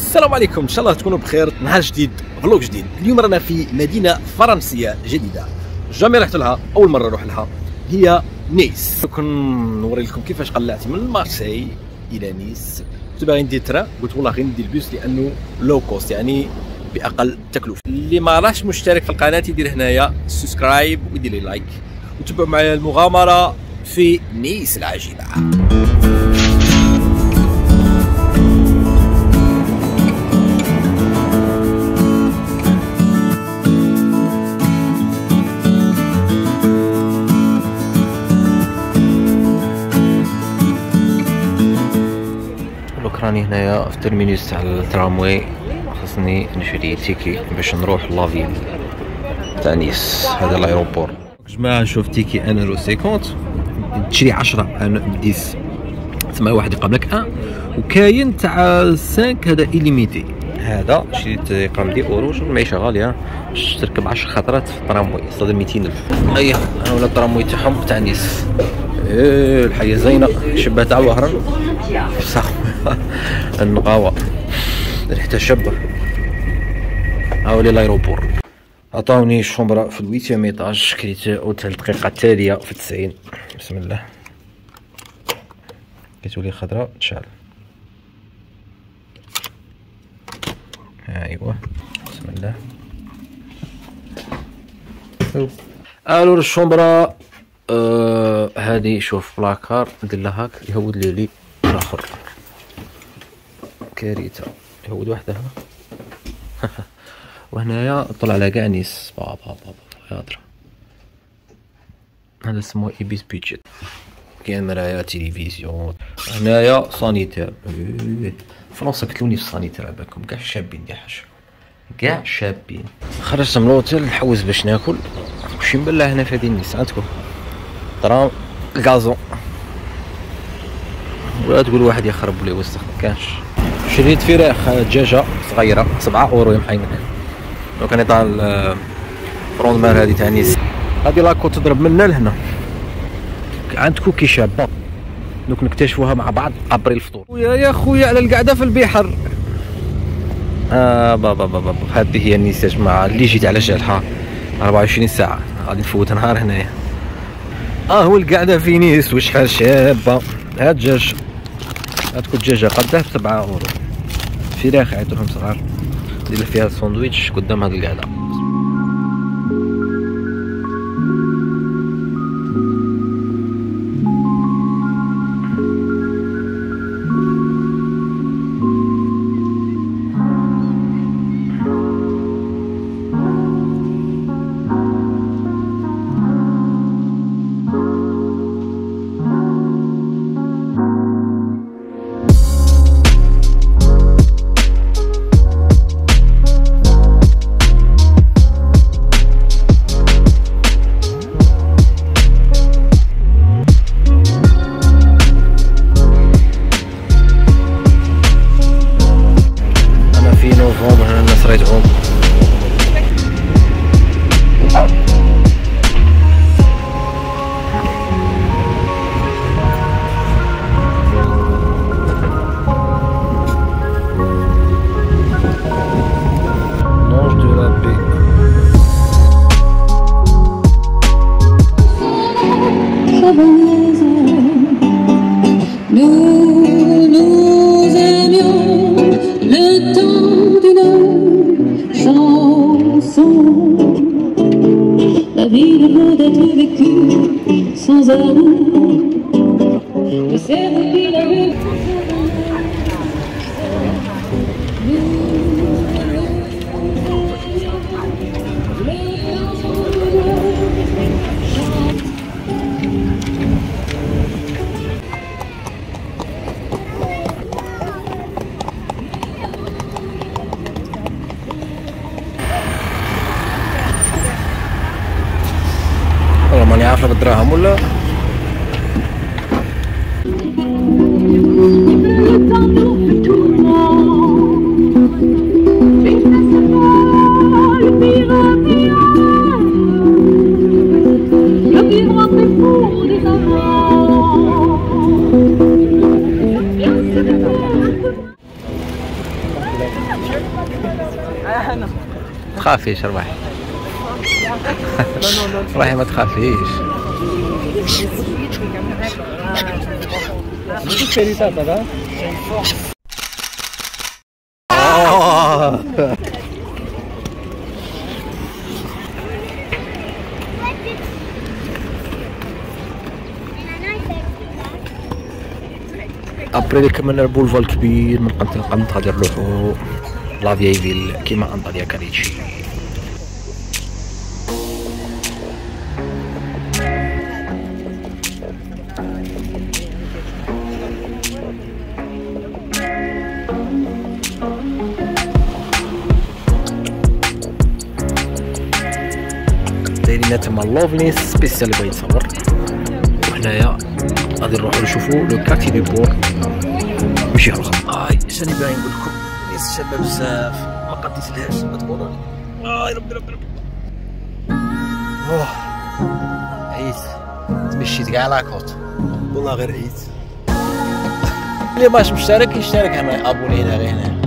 السلام عليكم، ان شاء الله تكونوا بخير. نهار جديد، فلوق جديد. اليوم رانا في مدينه فرنسيه جديده، جامي رحت لها، اول مره نروح لها، هي نيس. كنوري لكم كيفاش قلعت من مارسي الى نيس. كنت باغي ندير تران، قلت والله غير ندير البيس لانه لو كوست، يعني باقل تكلفه. اللي ما راهش مشترك في القناه يدير هنايا سبسكرايب ويدير لي لايك، وتبعوا معايا المغامره في نيس العجيبه. راني هنايا في الترمينوس تاع الترامواي، خاصني نشري تيكي باش نروح لافيل تاع نيس. هذا الايروبور. جماعه شوف تيكي 1.50 تشري 10 ب 10 تسمى واحد يقابلك وكاين تاع 5 هذا إليميتي. هذا شريت يقرا 10 اورو. شوف المعيشه غاليه باش تركب 10 خطرات في الترامواي صاد 200,000. اييه ها ولا الترامواي تاعهم تاع نيس. الحياه زينه شبه تاع وهران صح. النقاوه ريحتها شابه. هاولي لايروبور. عطاوني شومبرا في الويتيام ايطاج، كريت اوتيل الدقيقه التاليه في 90. بسم الله، كتولي خضراء تشعل. ايوا بسم الله. الو الشومبرا هادي شوف بلاكار ندير لها هاك يهود لي الاخر. كارثه يهود وحدها. وهنايا طلع على كاع نيس. بابا هضره. هذا سموه ايبيس بيتشيت. كاين مرايا تلفزيون. هنايا سانيتير. فرنسا كتلوني في السانيتير على بالكم، كاع شابين كاع شابين. خرجت من الوتيل نحوس باش ناكل. وشي مبلع هنا في هذه نيس عندكم طرام الكازون، ولا تقول واحد يخرب ولا يوسخ، مكانش. شريت فراخ دجاجه صغيره 7 اورو يا محيمن. لو كان يطلع الفرون مار هذه تاع نيس. هذه لاكو تضرب منا لهنا. عندكم كي شابه دوك نكتشفوها مع بعض قبل الفطور. يا خويا على القعده في البحر. بابا هذه هي نيس يا جماعه اللي جيت على جالها 24 ساعه. غادي نفوت نهار هنايا. هو القعده في نيس وشحال شابه. هاد الدجاج هاتكو الدجاجه قداه ب7 اورو. فراخ عيطولهم صغار ندير فيها ساندويتش قدام هاد القعده. La vie ne peut être vécue sans amour. Le cerveau qui l'a vu. ماني عارفه بالدراهم ولا. تخافيش رباحي. رباحي ما تخافيش. ابري كملنا البولفال كبير من قنت غادي نروحو لا فياي فيل كيما انطاليا كاليتشي. دايرين تما لوفلي سبيسيال اللي بغا يتصور. وحنايا غادي نروحو نشوفو لو كارتي دي بور ماشي غلط. شاني باغي نقول لكم ناس شابه بزاف ما قديتلهاش تقولوا لي ربي ربي ربي. عييت تمشيت كاع لاكوط والله غير عييت. اللي باش مشترك يشترك هنا ابوني هنا غير هنا.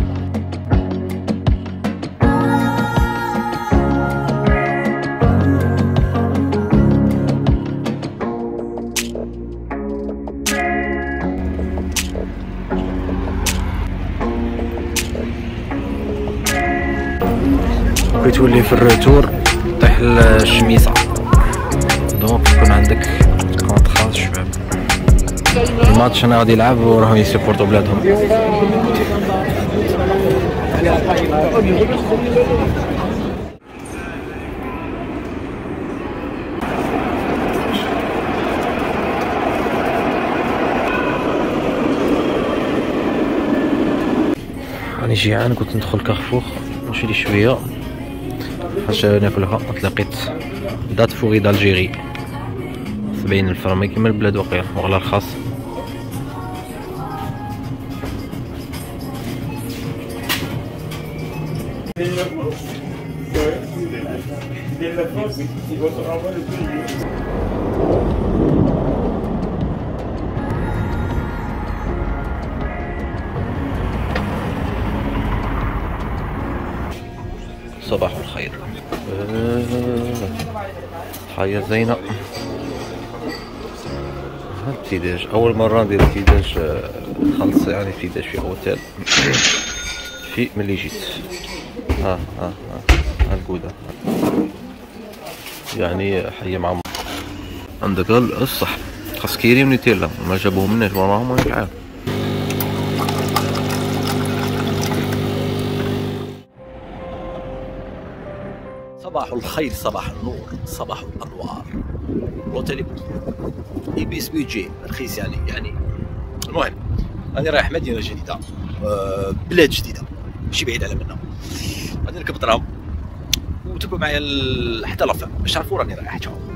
بغيت تولي في الروتور طيح الشميسة دونك يكون عندك كونطرا الشباب. الماتش انا غادي يلعب وراهم يسيبورتو بلادهم. راني جيعان كنت ندخل كارفور نمشي لي شويه حاجه ناكلها. تلاقيت دات فوغي دالجيري 70 فرنك كيما البلاد وقيلا وغلا رخاص. صباح الخير. حياة زينة. ابتداج أول مرة ندير ابتداج خلص يعني ابتداج في أوتيل في ملي جيت. ها القودة يعني حية مع عندك الصح خاص كيري ونيتيلا ما جابوهم مناش وراهم مانيش عارف. صباح الخير صباح النور صباح الانوار. لوتيل يبيس بيجي رخيص يعني المهم راني رايح مدينه جديده بلاد جديده ماشي بعيد على منا. غادي نركب ترام وتبقوا معايا حتى لافان باش تعرفوا راني رايح. تشاو.